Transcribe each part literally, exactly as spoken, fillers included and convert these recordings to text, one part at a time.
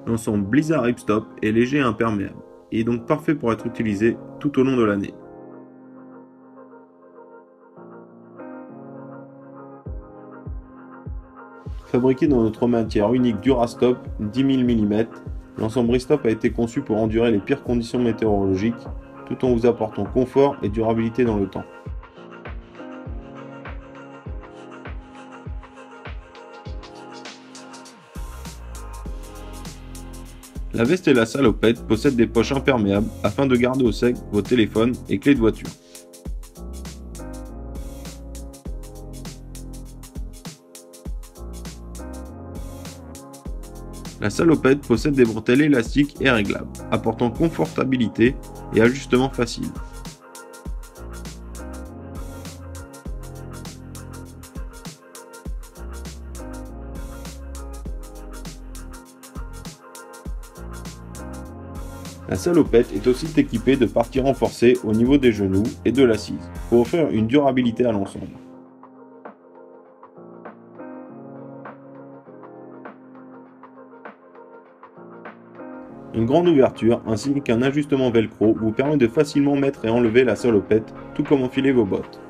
L'ensemble Blizzard Ripstop est léger et imperméable, et est donc parfait pour être utilisé tout au long de l'année. Fabriqué dans notre matière unique Durastop dix mille millimètres, l'ensemble Ripstop a été conçu pour endurer les pires conditions météorologiques, tout en vous apportant confort et durabilité dans le temps. La veste et la salopette possèdent des poches imperméables afin de garder au sec vos téléphones et clés de voiture. La salopette possède des bretelles élastiques et réglables, apportant confortabilité et ajustement facile. La salopette est aussi équipée de parties renforcées au niveau des genoux et de l'assise, pour offrir une durabilité à l'ensemble. Une grande ouverture ainsi qu'un ajustement velcro vous permet de facilement mettre et enlever la salopette, tout comme enfiler vos bottes.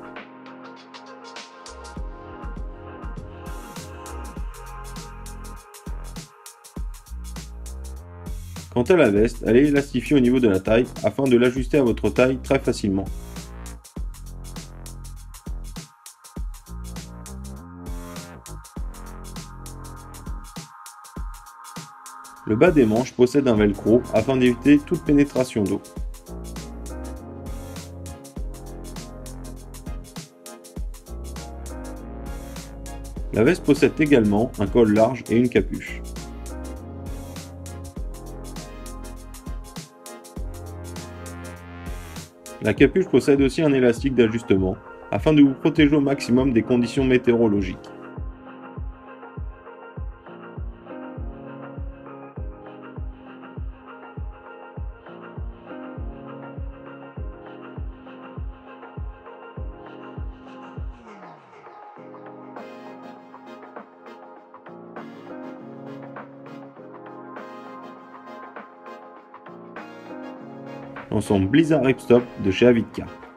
Quant à la veste, elle est élastifiée au niveau de la taille afin de l'ajuster à votre taille très facilement. Le bas des manches possède un velcro afin d'éviter toute pénétration d'eau. La veste possède également un col large et une capuche. La capuche possède aussi un élastique d'ajustement afin de vous protéger au maximum des conditions météorologiques. L'ensemble Blizzard Ripstop de chez Avidka.